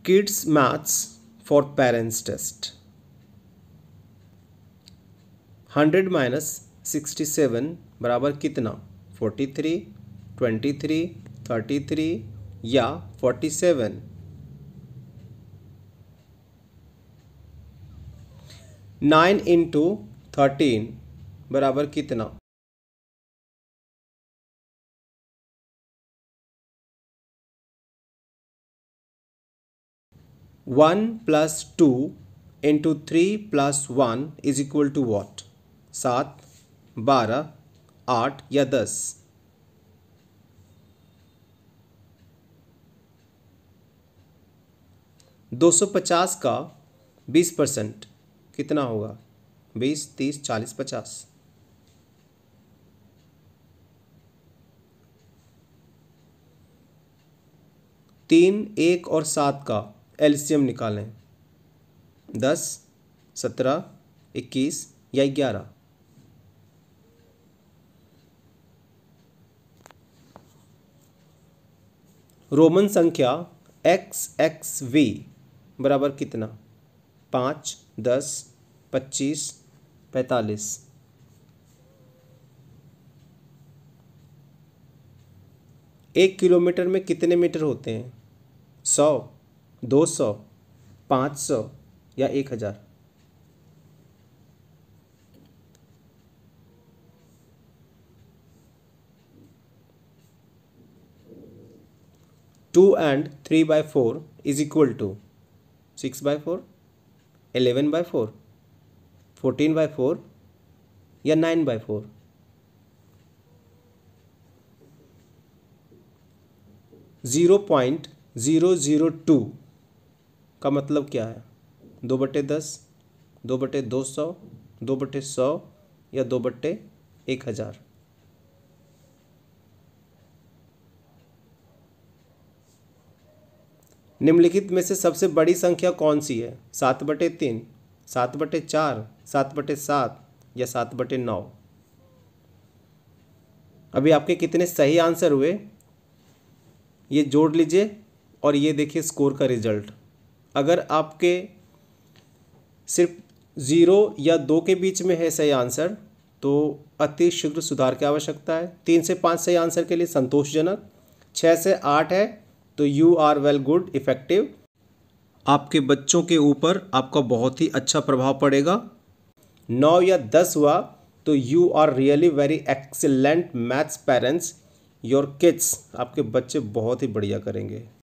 Kids maths for parents test. 100 minus 67 बराबर कितना? 43, 23, 33 या 47? 9 इंटू 13 बराबर कितना? 1 plus 2 into 3 plus 1 is equal to what? 7, 12, 8 या 10? 250 का 20% कितना होगा? 20, 30, 40, 50? 3, 1 और 7 का एलसीएम निकालें। 10, 17, 21 या 11? रोमन संख्या XXV बराबर कितना? 5, 10, 25, 45? 1 किलोमीटर में कितने मीटर होते हैं? 100, 200, 500 या 1000? 2 and 3/4 is equal to 6/4, 11/4, 14/4 या 9/4? 0.002 का मतलब क्या है? 2/10, 2/200, 2/100 या 2/1000? निम्नलिखित में से सबसे बड़ी संख्या कौन सी है? 7/3, 7/4, 7/7 या 7/9? अभी आपके कितने सही आंसर हुए ये जोड़ लीजिए और ये देखिए स्कोर का रिजल्ट। अगर आपके सिर्फ 0 या 2 के बीच में है सही आंसर तो अति शीघ्र सुधार की आवश्यकता है। 3 से 5 सही आंसर के लिए संतोषजनक। 6 से 8 है तो you are well good effective. आपके बच्चों के ऊपर आपका बहुत ही अच्छा प्रभाव पड़ेगा। 9 या 10 हुआ तो you are really very excellent maths parents. Your kids, आपके बच्चे बहुत ही बढ़िया करेंगे।